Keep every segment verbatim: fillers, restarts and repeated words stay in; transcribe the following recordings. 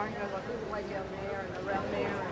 aren't going to look all the way down there and around there. And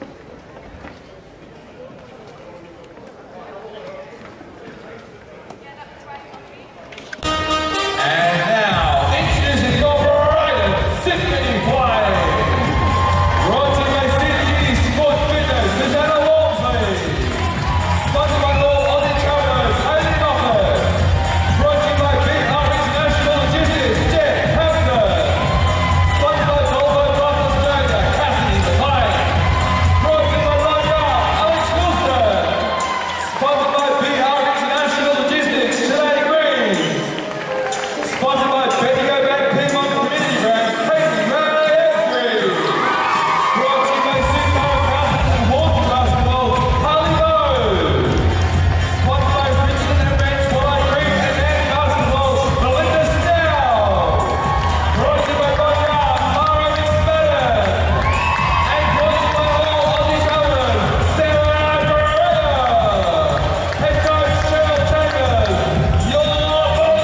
And now, introducing your Brighton Symphony Play. Brought to you by C D G Sports Fitness, Susanna Walmsley. Sponsored by Law Aussie Travelers, Hayley Moffat. Brought to you by B R International Logistics, Jeff Hamilton. Sponsored by Volvo North Australia, Cassidy McLean. Brought to you by Lanyard, Alex Wilson. Sponsored by B R International Logistics, Sinead Green. Sponsored by Bendigo Bank Piedmont Community Bank, Casey Ray Every. Brought to you by Superpower Castles and Horton Basketball, Harley Lowe. Sponsored by Richmond and Bench, Walleye Creek and Andy Basketball, Melinda Snell. Brought to you by Lanyard, Mara McSpadden. And brought to you by all Aussie Travelers, Sarah Barrera. Head coach Cheryl Chambers, your Belay.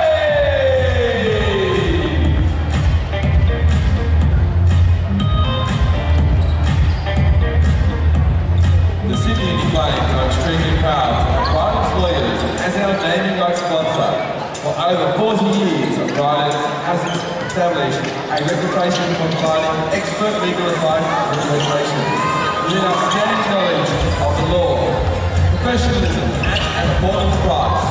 The Sydney Uni Flames are extremely proud to have Brighton's Lawyers as our naming rights sponsor. For over forty years, Brighton's has established a reputation for providing expert legal advice and legislation with an outstanding knowledge of the law, professionalism, and an affordable price.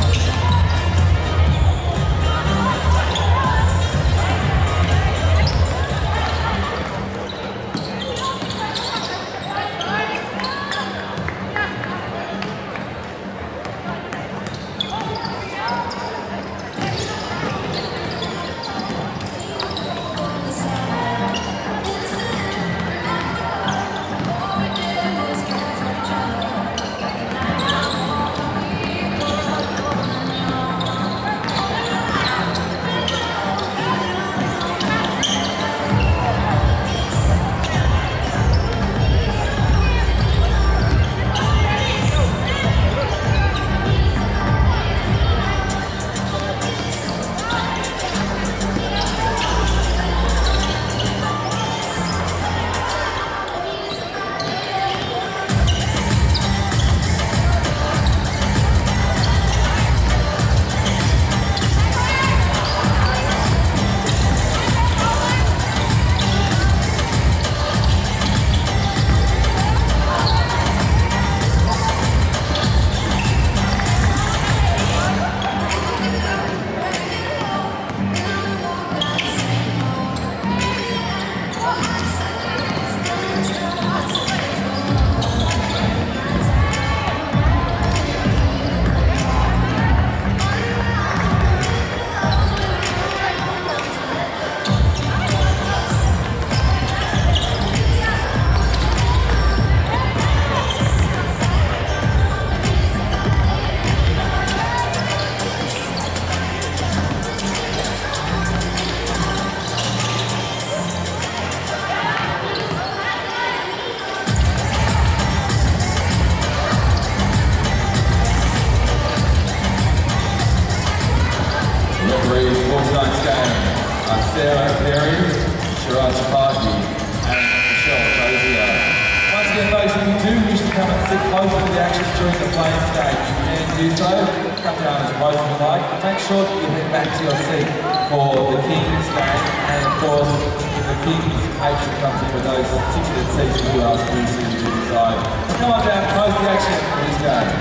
Referees for tonight's game are Sarah Perry, Sharad Chapardi, and Michelle Dozier. Once again, folks, if you do wish to come and sit closer to the action during the Flames game, you can do so. Come down as close as you like. Make sure that you head back to your seat for the Kings game, and of course, if the Kings patron comes in with those ticketed seats, we will ask you to decide. Come on down, close the action for this game.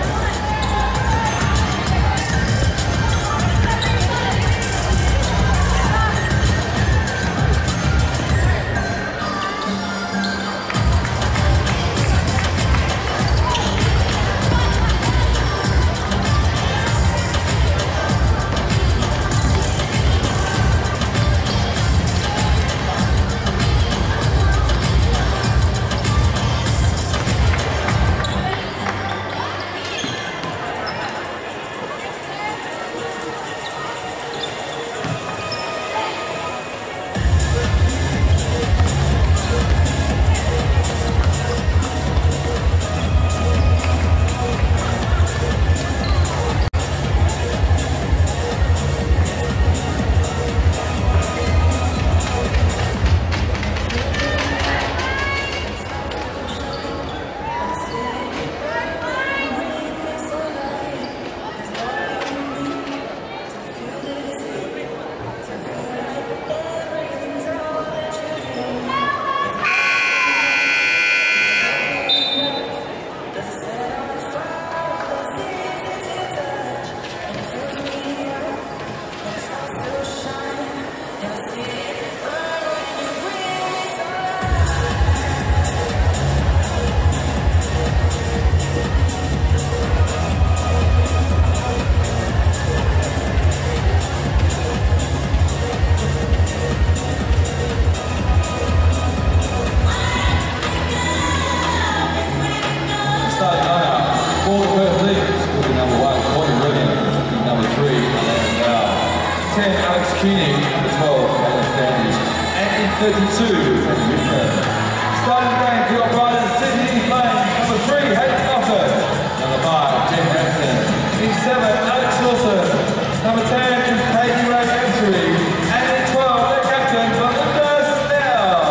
Keating, number twelve, Alex Standish. And in thirty-two, Sandy Whitman. Starting the game to our bride Sydney Flames, number three, Hayden Moffat. Number five, Jen Hansen. In seven, Alex Wilson. Number ten is Katie Ray Entry. And in twelve, their captain, Belinda Snell.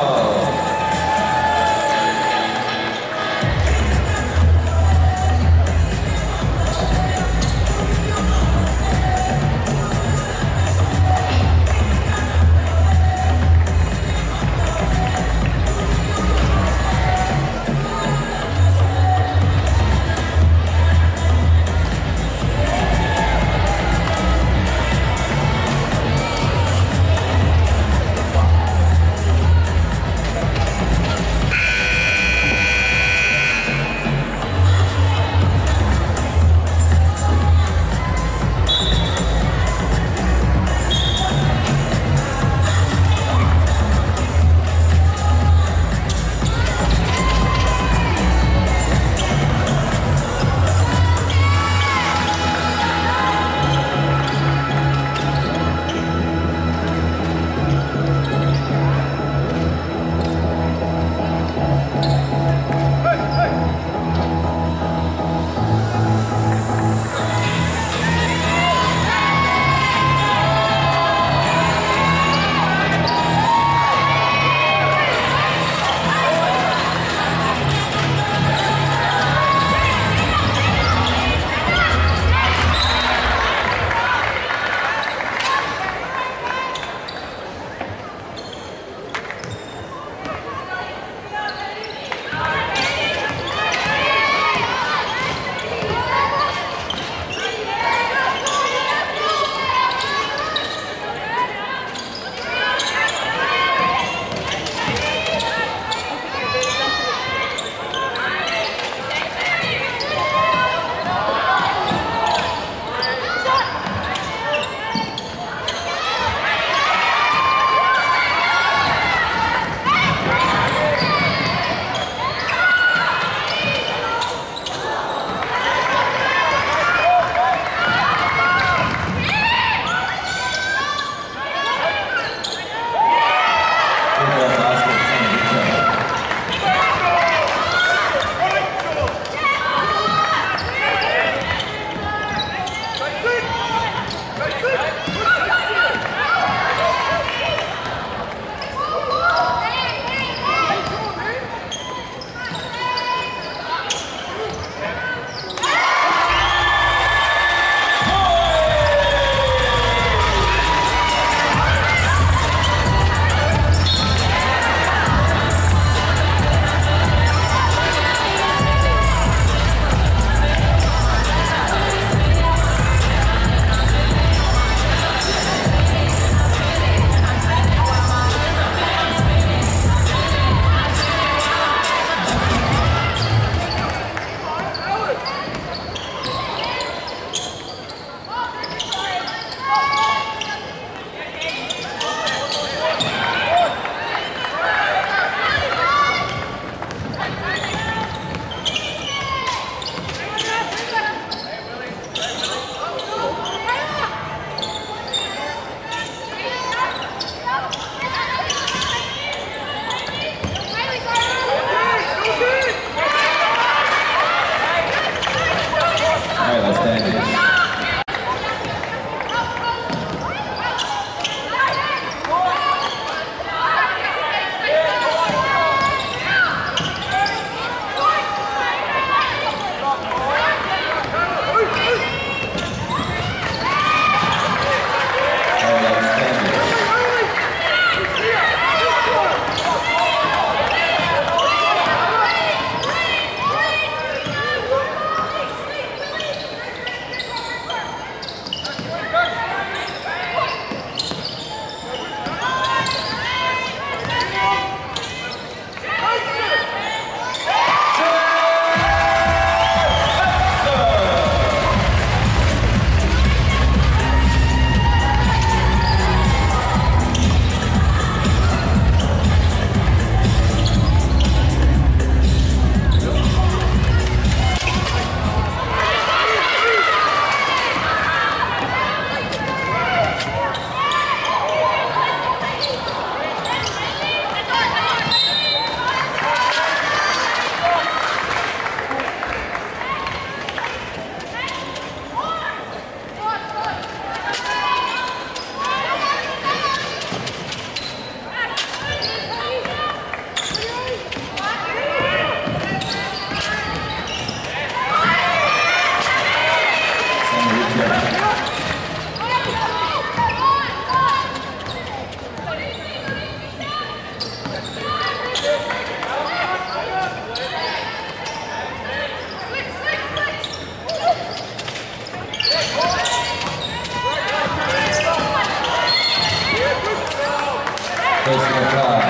Personal foul.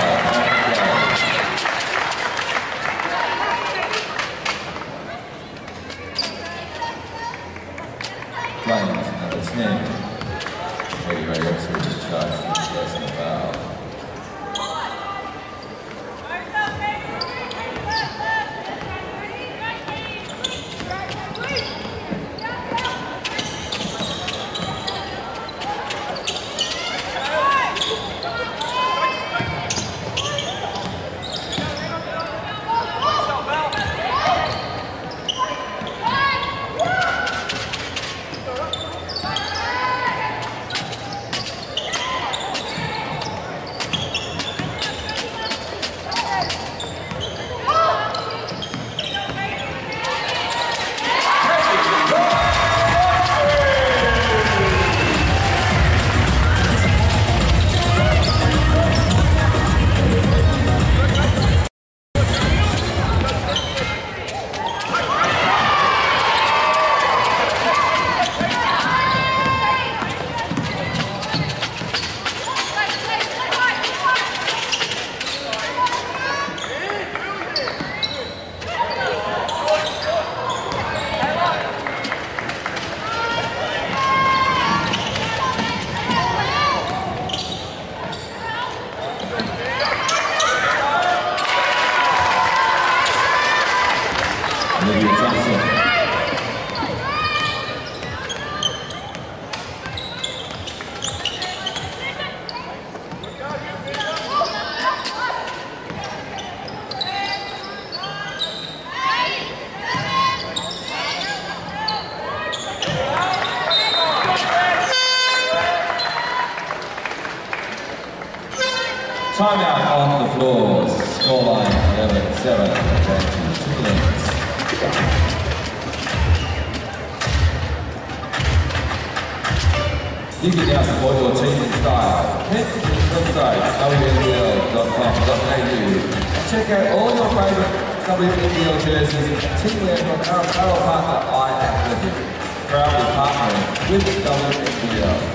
Flames, number ten. Ready, ready, up to the charge. Personal foul. Olivia Thompson. Timeout on the floor. Scoreline eleven seven. Two lanes. You can now support your team in style. Head to the website w n b l dot com dot a u and check out all your favourite W N B L jerseys and teamwear from our apparel partner iAthletic, proudly partnering with W N B L.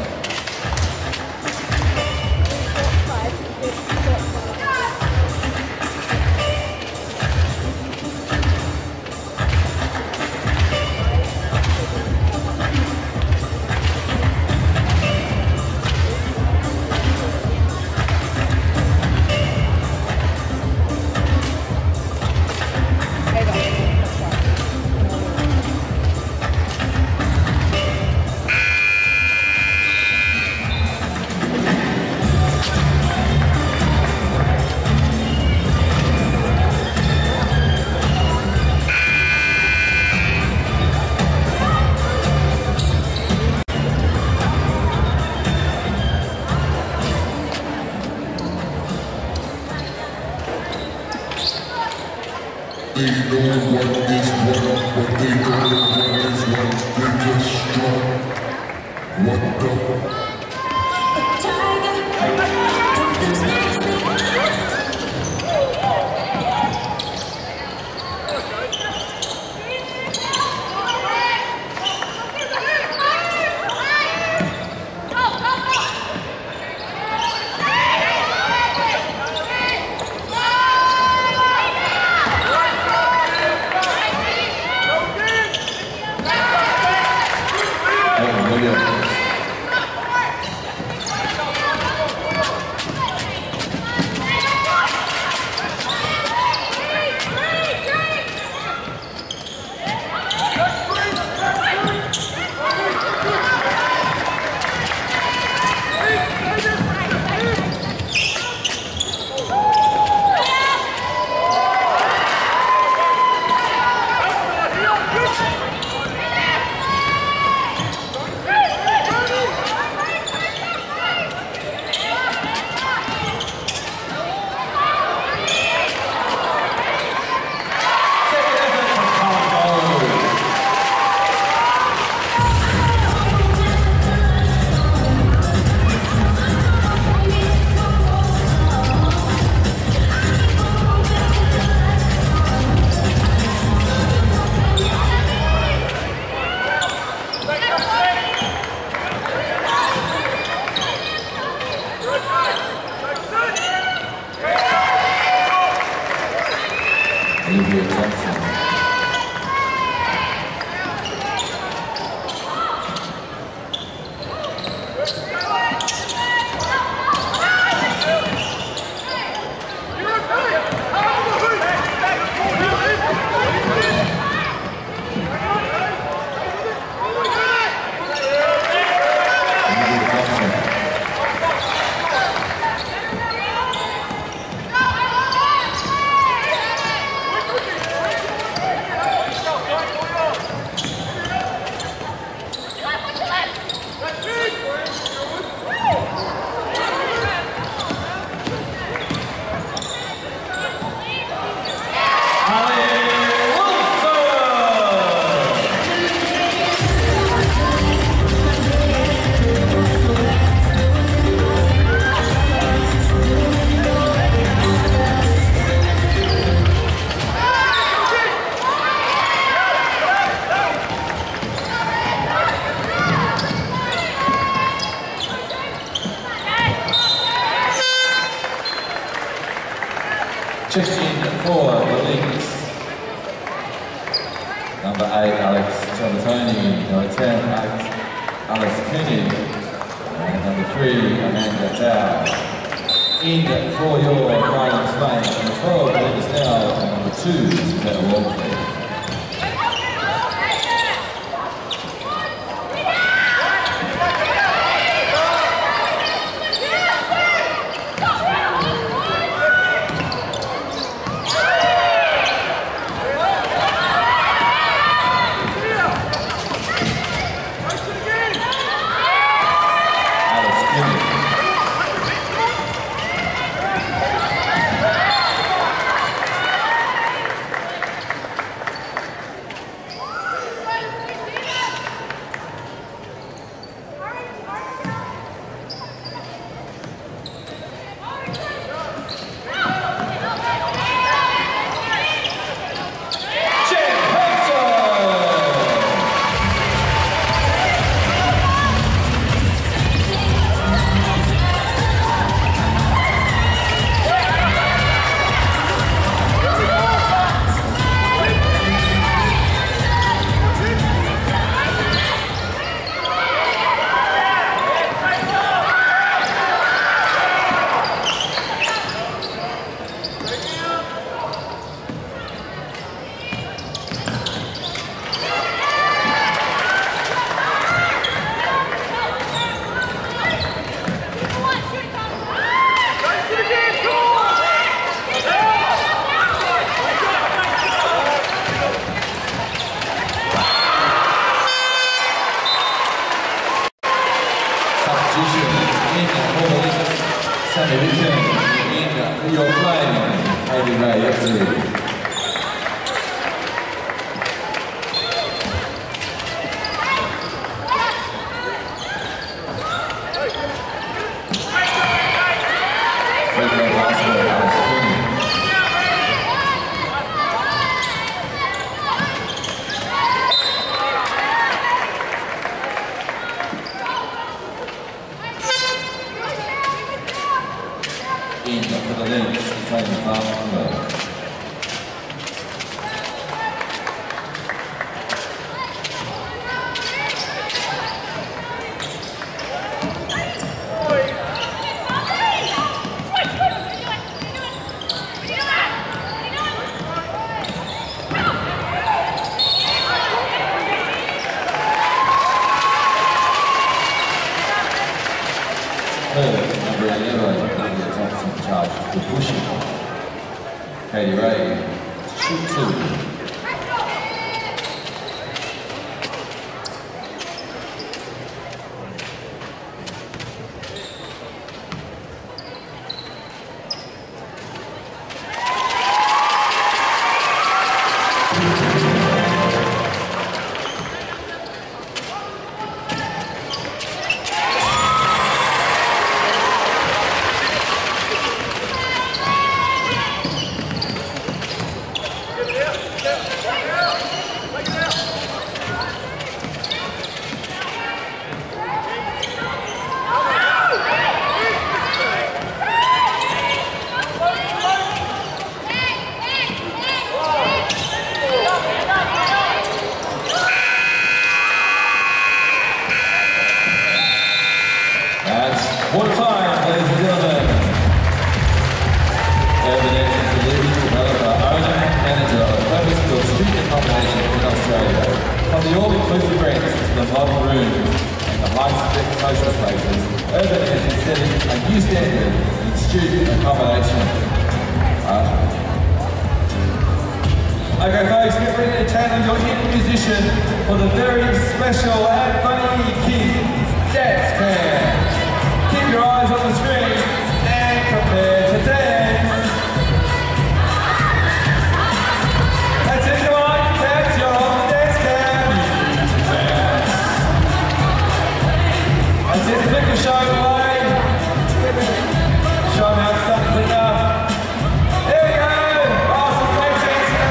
They know what is what, but they know what is what. They just strong. What the? Checking in for the Lynx. Number eight, Alex Trabatoni. Number ten, Alex, Alice Koenig. And number three, Amanda Dow. In for your Carlin Spain. Number twelve, Belinda Snell. And number two, Susanna Walmsley.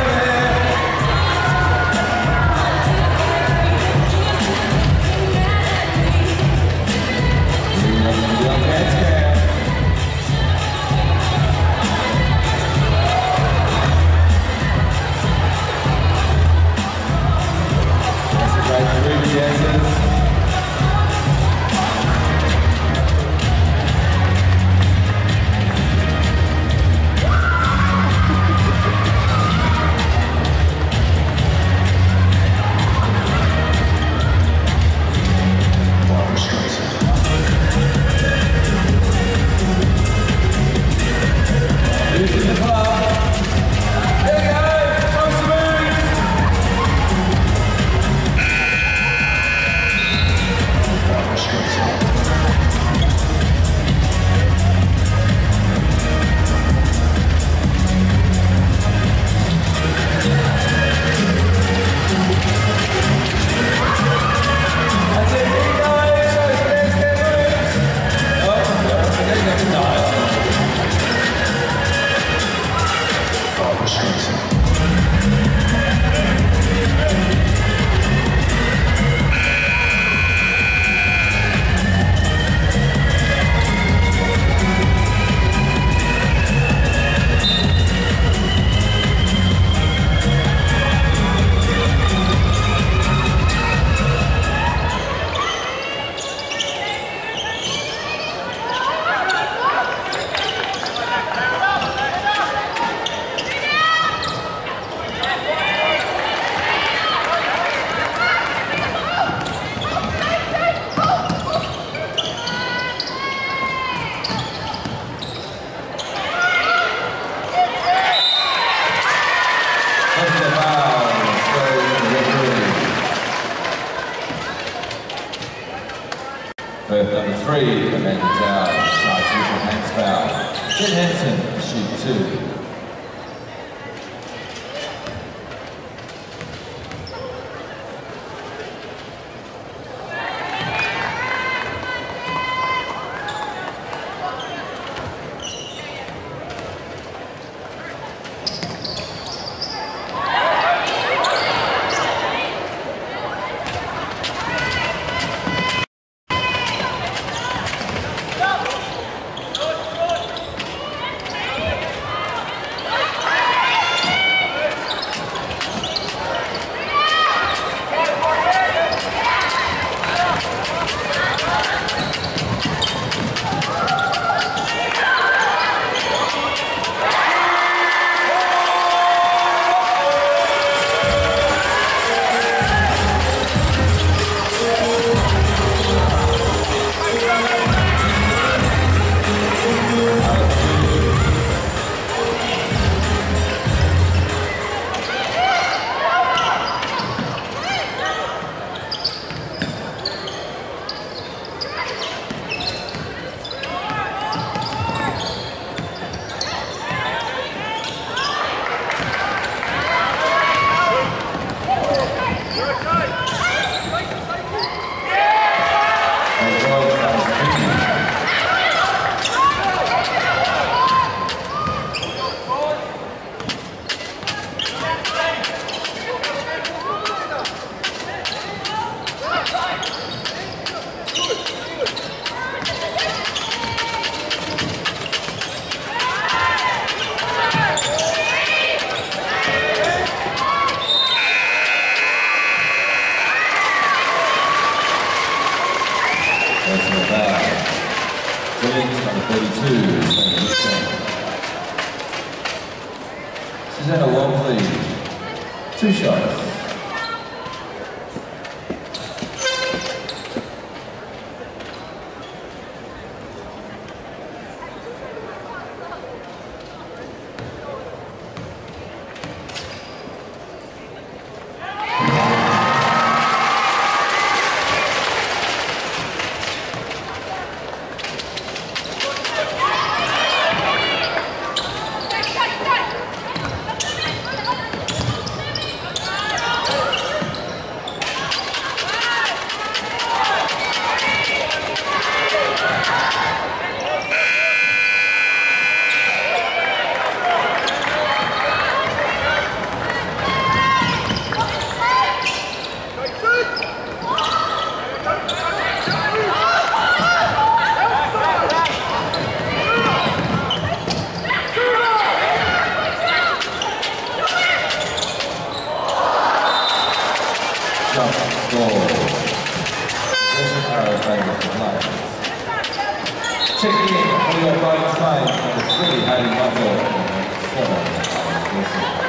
Yeah. Berth number three, Amanda Dow, starts with a handspell. Jen Henson, shoot two. Susanna Walmsley, two shots. Checking in for your right time for the three, Harry Muffle, seven, Wilson.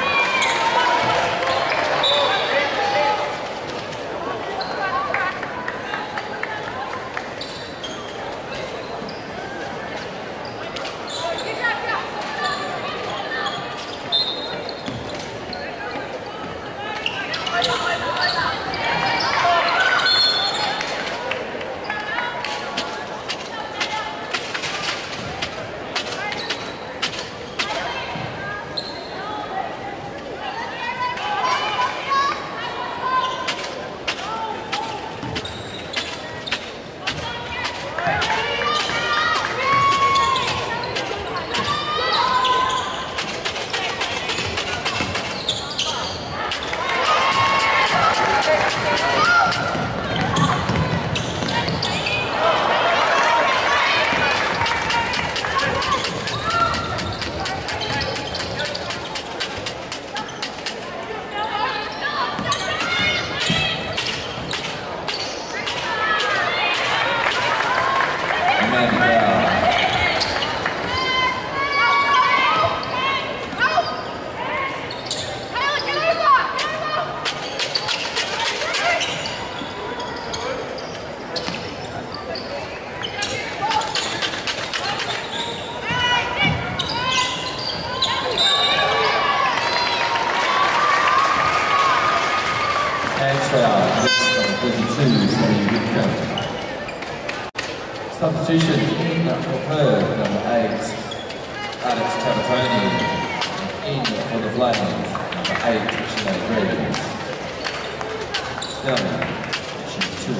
Substitutions in for Perth, number eight, Alex Trapattoni. In for the Flames, number eight, Sinead Reeves. Seven, she's two.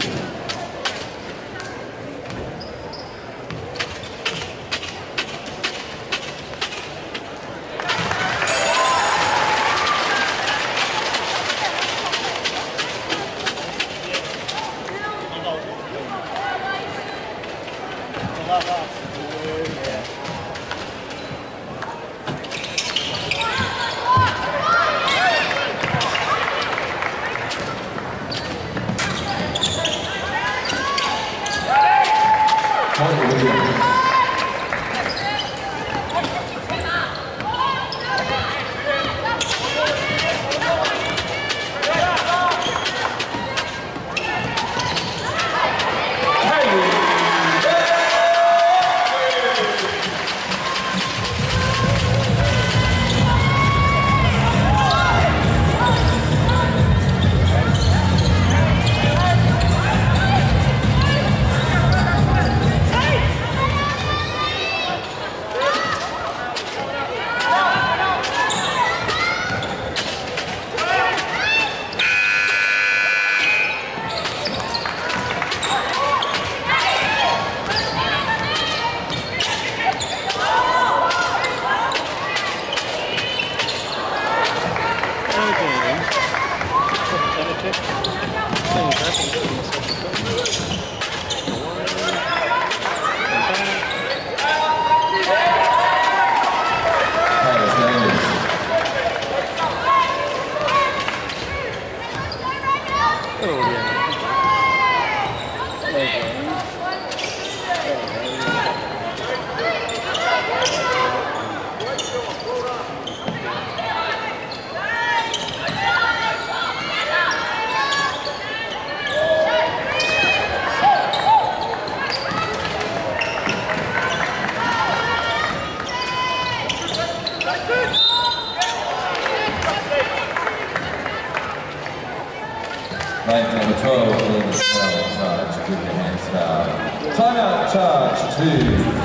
Lane number twelve, William Snell, charge, with your hands foul. Timeout, charge, two.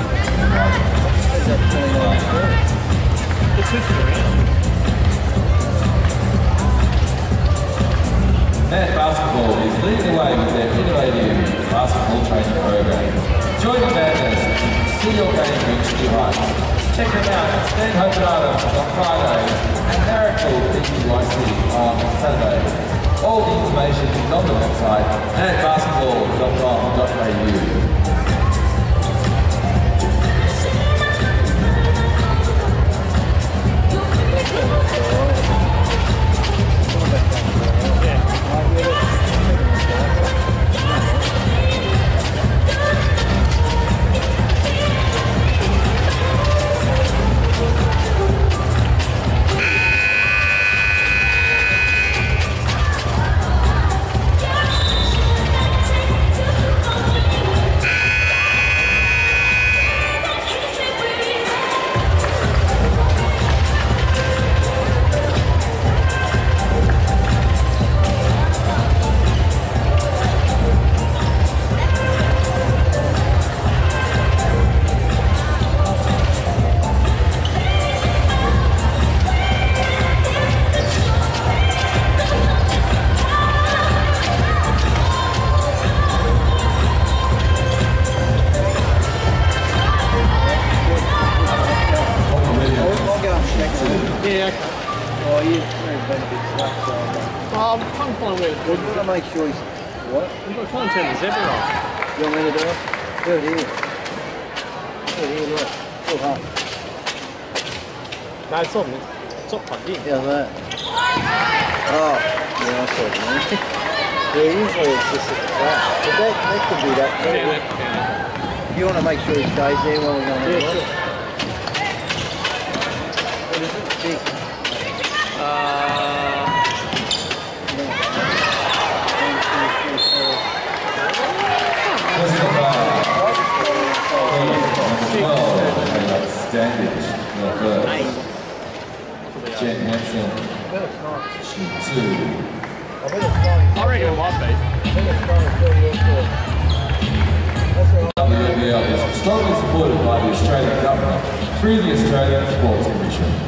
Net Basketball is leading the way with their innovative basketball training programs. Join the madness and see your game reach new heights. Check them out at Stanhope Gardens on Fridays and Narrowville P T Y C on Saturdays. All the information is on the website at basketball dot com dot a u. Well, you've got to make sure he's... What? You've got to try and turn the zebra off. You want me to do it? Do it here. Do it here, look. Look hard. No, it's not. It's not plugged in. Yeah, that. Oh, yeah, I saw it, man. Yeah, usually it's just at the back. But that, that could be that. Yeah, that, yeah. You want to make sure he stays there while we're going to Yeah, do sure. it? What is it? Big? Uh, Standage, your first. Jen Hansen, shoot two. I bet it's fine. I reckon it might be. I think it's fine. It's still your court. That's all right. W N B A strongly supported by the Australian Government through the Australian Sports Commission.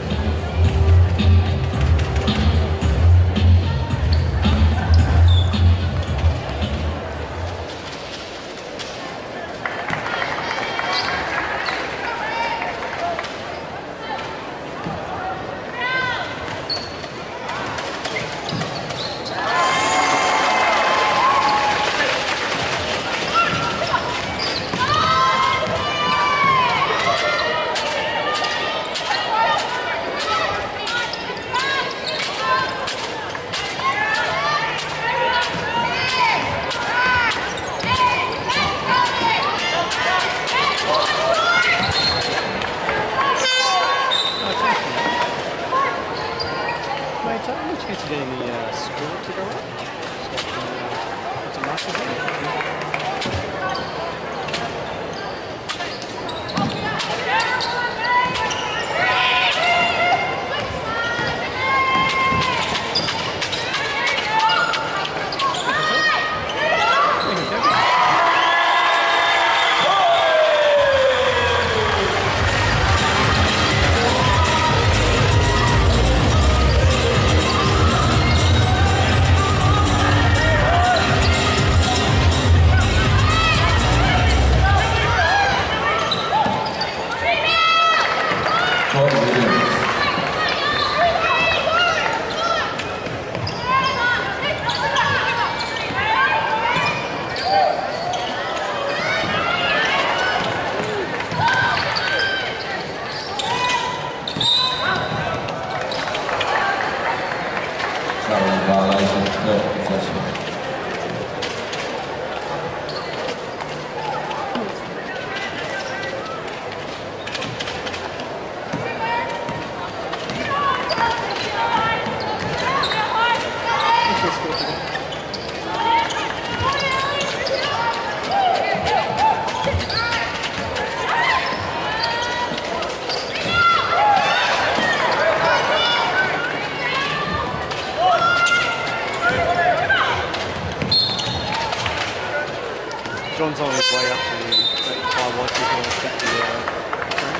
John's on his way up to the thirty-five watts before he gets the uh, train.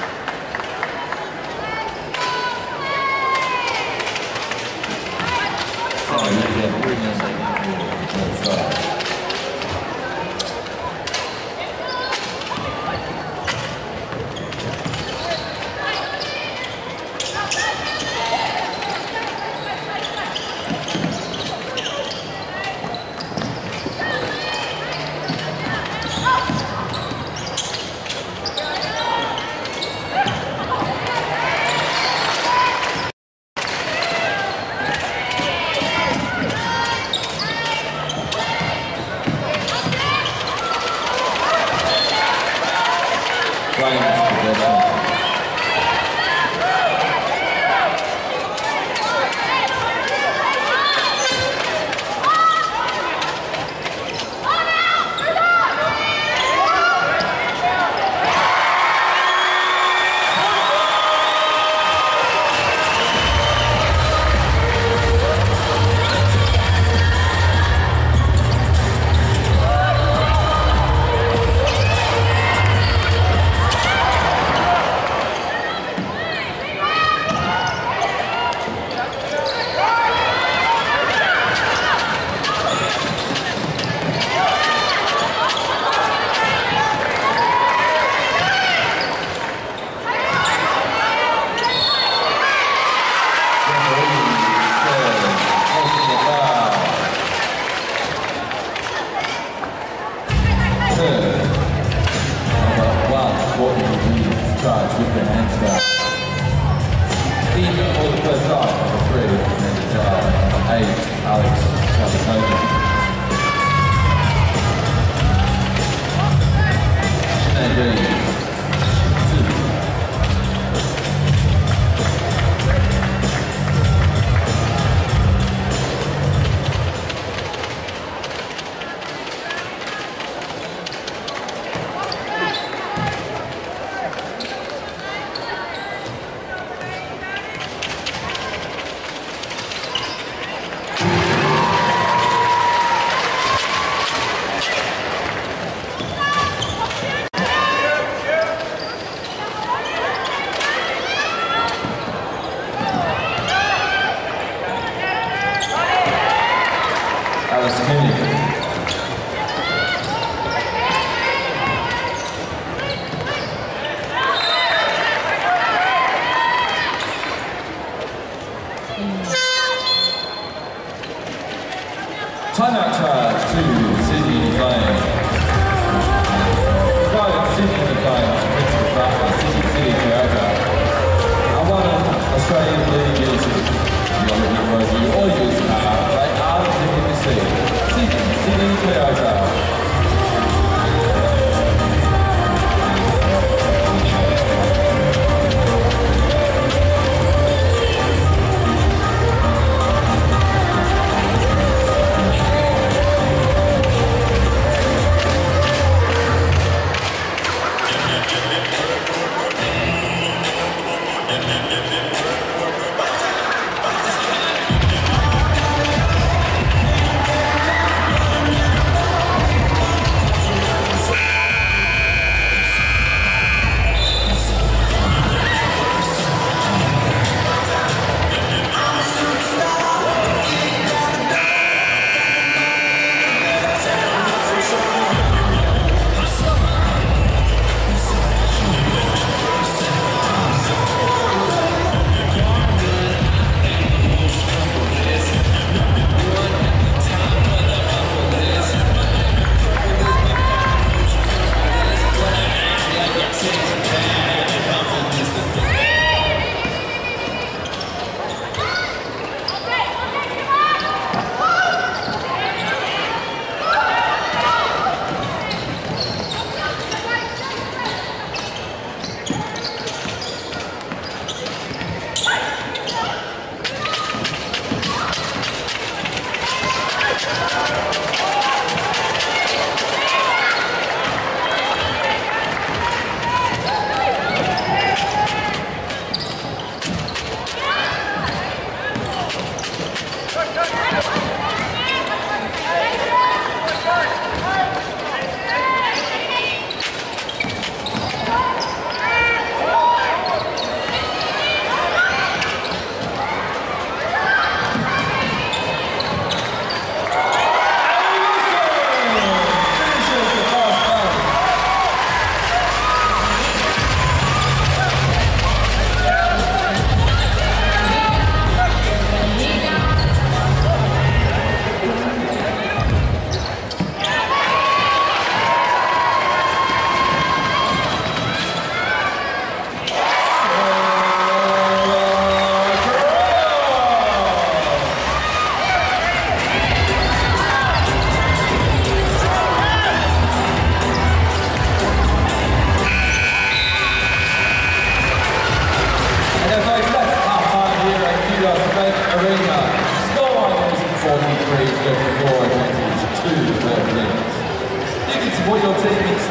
Oh, yeah, yeah, bring us in. That's right.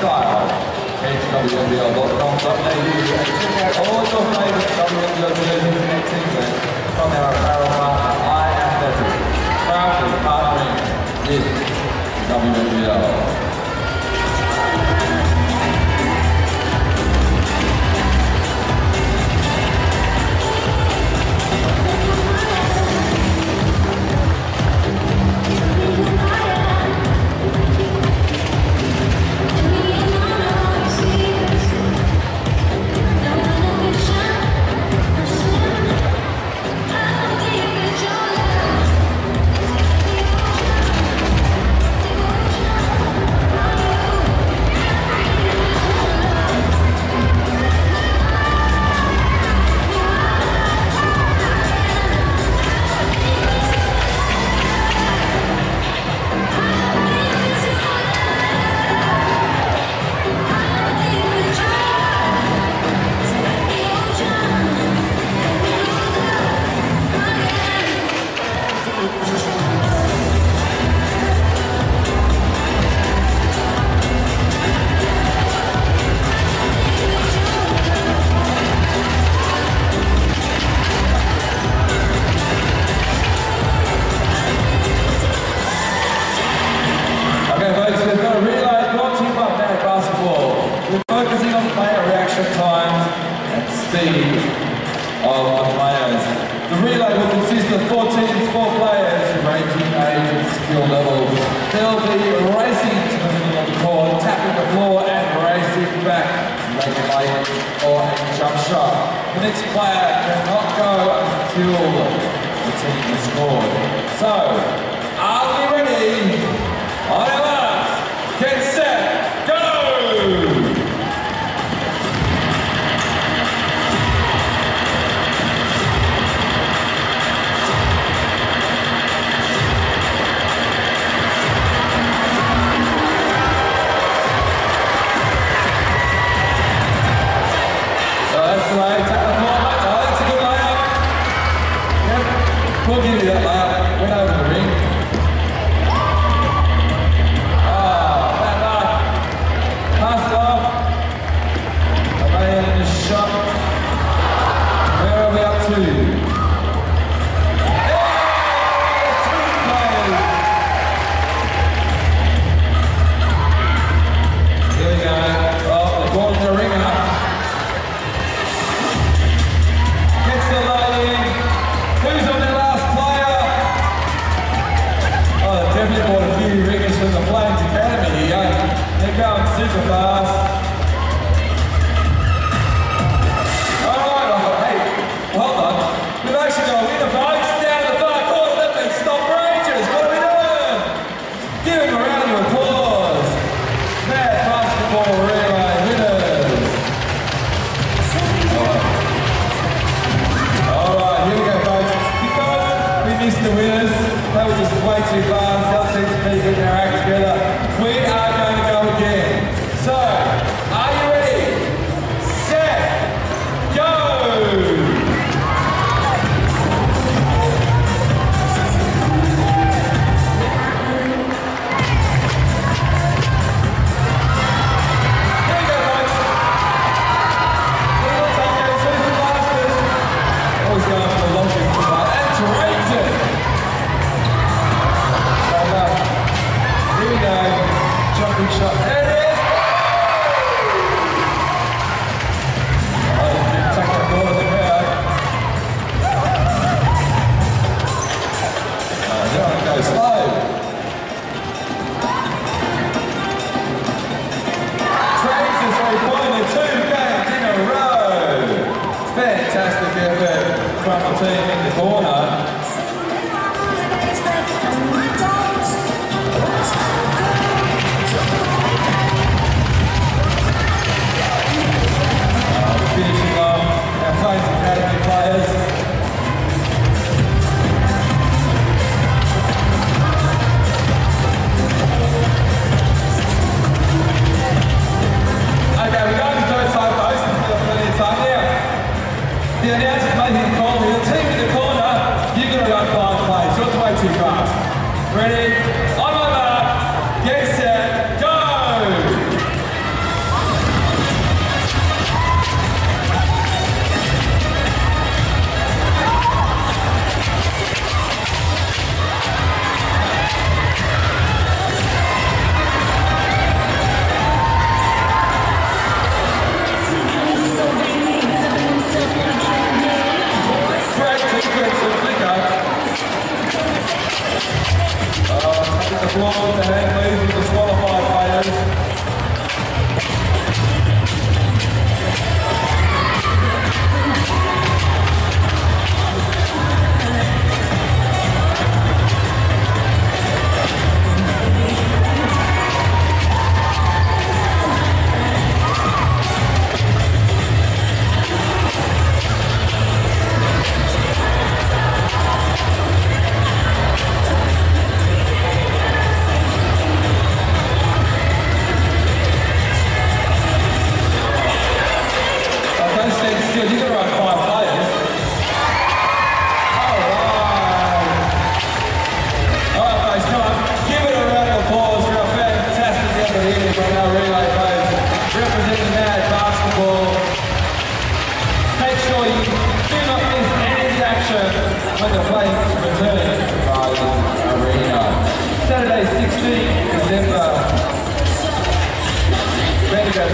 style. Head to W N B L dot com dot A U and check out all your favourite W N B L jerseys next season from our apparel partner, iAthletic. Proudly partnering with W N B L. Of the players. The relay will consist of four teams, four players, ranging age and skill level. They'll be racing to the middle of the court, tapping the floor and racing back to make a lay or a jump shot. The next player cannot go until the team is scored. So, are we ready? On our marks, get set, go! We'll give you that layup. Went over the ring. Ah, bad luck. Pass it off. Away in the shot. Where are we up to? Yeah! Two players. Here we go. Oh, they're calling the ringer. Gets the lay in. Who's on their last player? Oh, they definitely bought a few ringers from the Flames Academy here. They're going super fast. Alright, hey, hold on. We've actually got a winner, folks. Down in the far corner, that means Stop Rangers. What are we doing? Give them a round of applause. Mad Basketball Relay winners. Alright, here we go, folks. We missed the winners. That was just way too fast. That seems to be getting our act together. We are going to go again. So, are you ready? Set, go! Here we go, folks. Little time games, who's the fastest? Always going for the longest part. And drains it. Here we go. Jumping shot. There it is. Oh, take that ball in the crowd. Oh, you don't want to go slow. Trains the three-pointer, two games in a row. Fantastic effort from the team in the corner. Finishing off our Flames Academy players. Okay, we're going to third side post. We've got plenty of time now. The announcer's making a call here. The team in the corner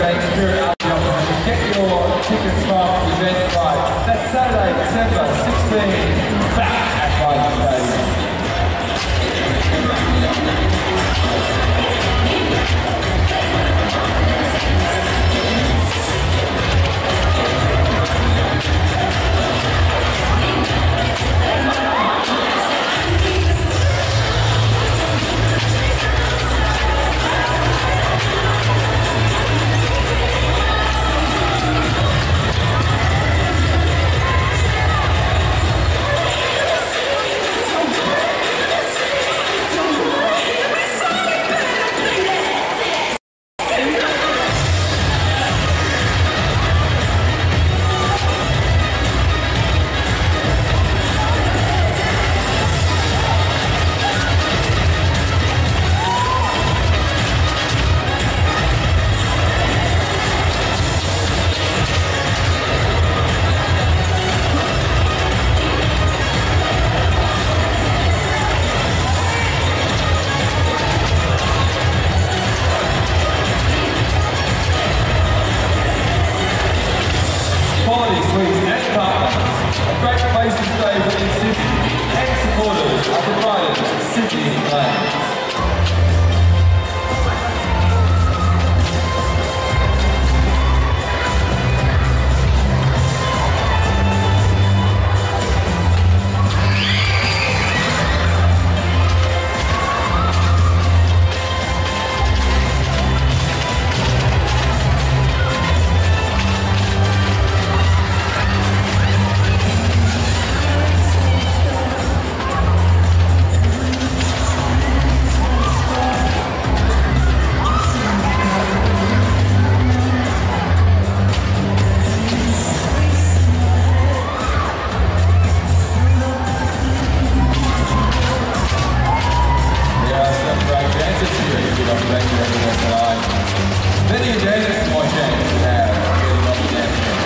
Saturday Spirit Art Competition. Get your tickets from Eventbrite. That's Saturday, December sixteenth, back at Ryder Stadium. Quality suites and apartments, a great place to stay within Sydney, and supporters are provided at Sydney Lanes. Many advantages more change we have getting on the dance floor.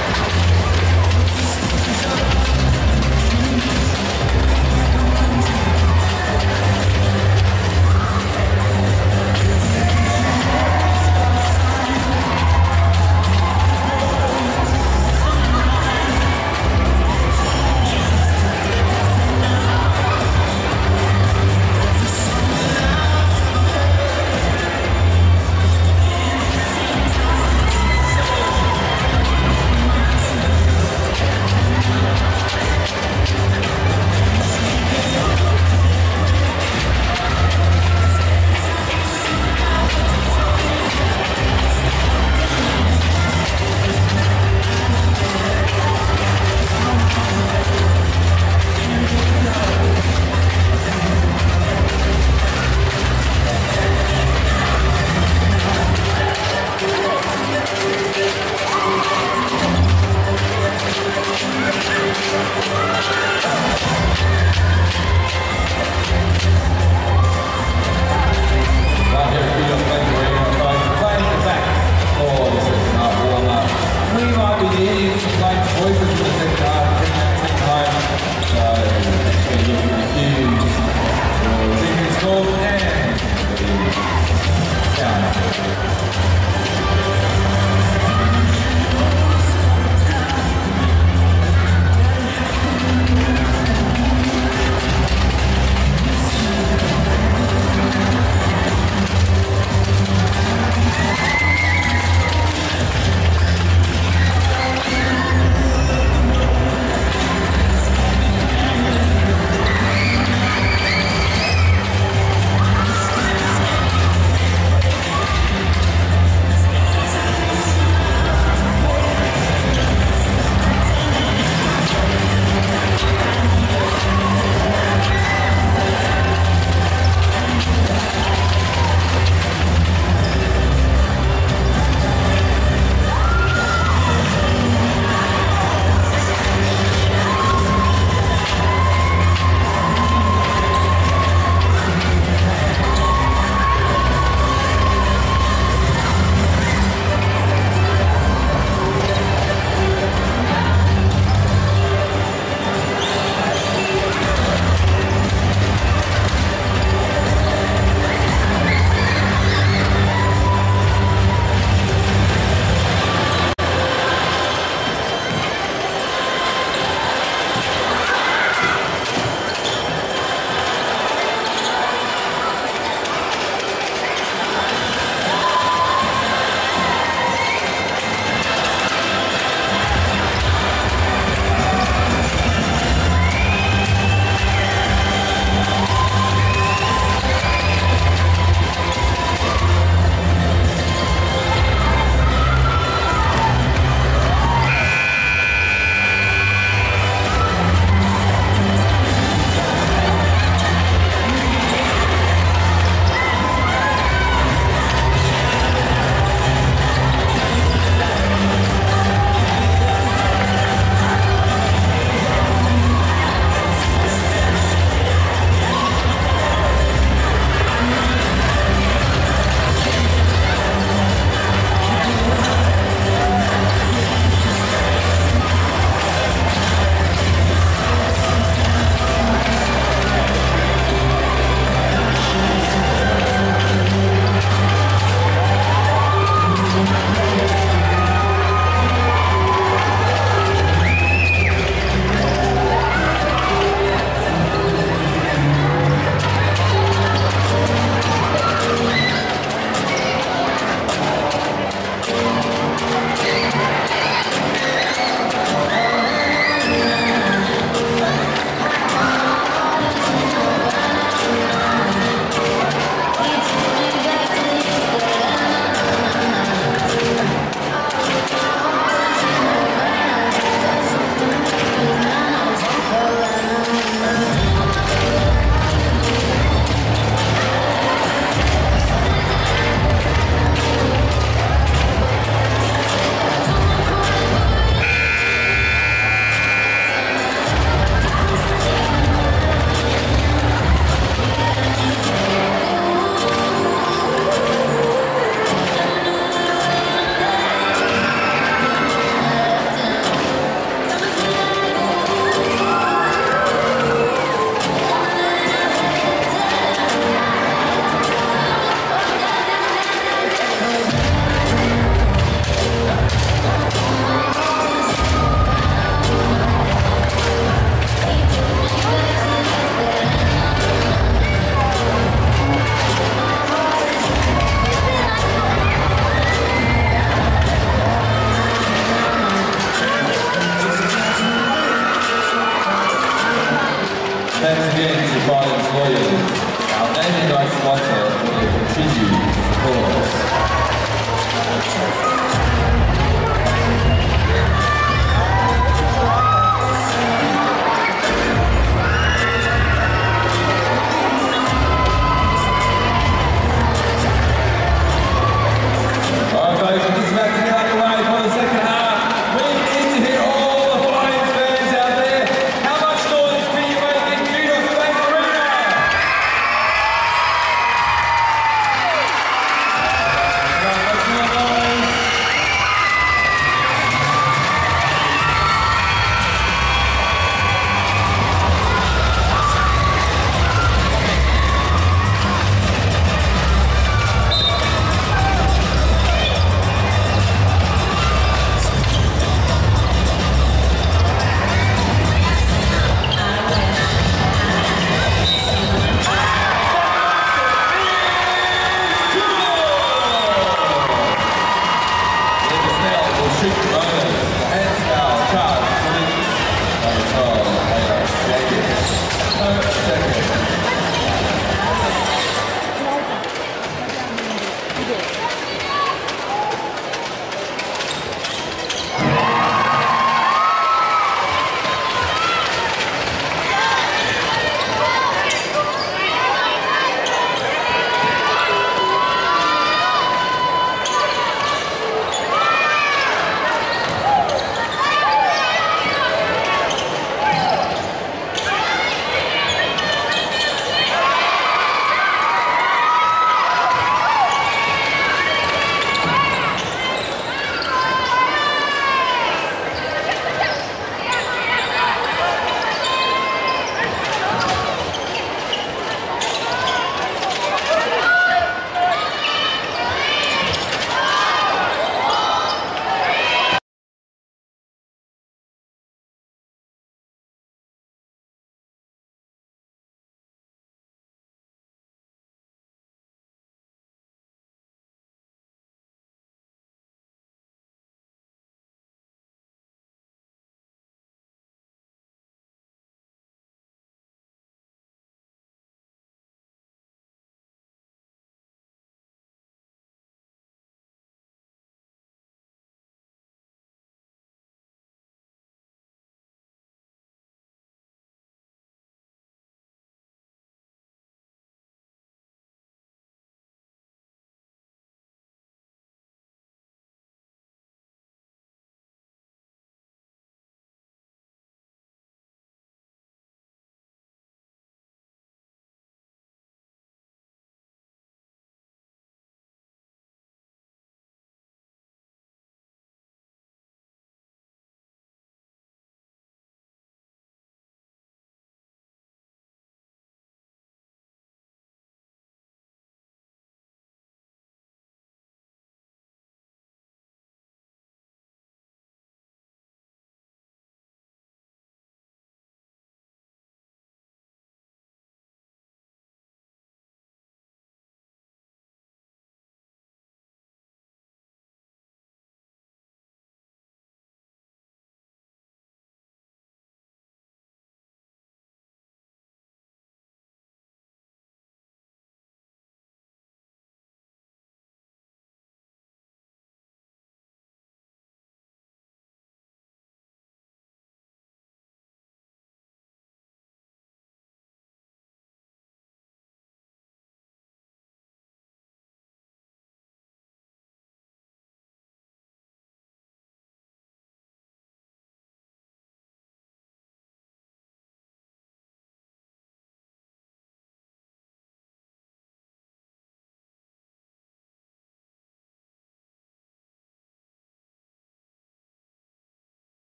Patrick Ryan.